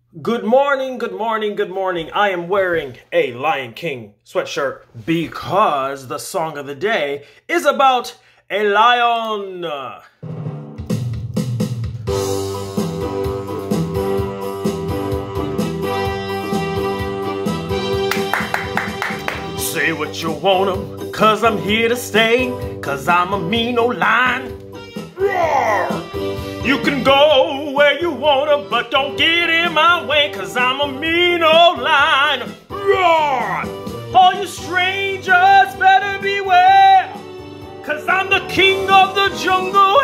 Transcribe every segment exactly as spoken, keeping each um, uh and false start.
Good morning, good morning, good morning. I am wearing a Lion King sweatshirt because the song of the day is about a lion. Say what you wanna, cause I'm here to stay, cause I'm a mean old lion. Roar! You can go where you wanna, but don't get in my way, cause I'm a mean old lion. Roar! All you strangers better beware, cause I'm the king of the jungle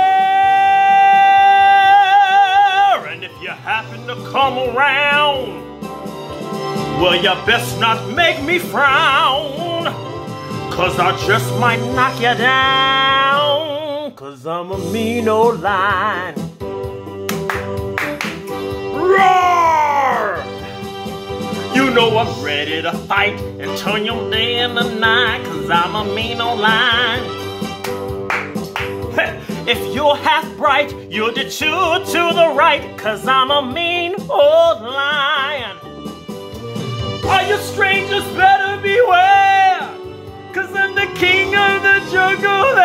air. And if you happen to come around, well, you best not make me frown, cause I just might knock you down, cause I'm a mean old lion. Roar! You know I'm ready to fight and turn your day into night, cause I'm a mean old lion. If you're half bright, you'll detour to the right, cause I'm a mean old lion. All you strangers better beware, cause I'm the king of the jungle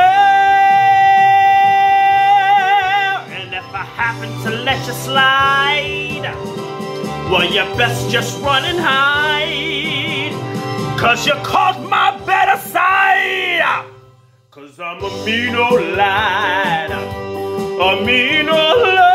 air. And if I happen to let you slide, well, you best just run and hide, cause you caught my better side, cause I'm a mean old lion, a mean old lion.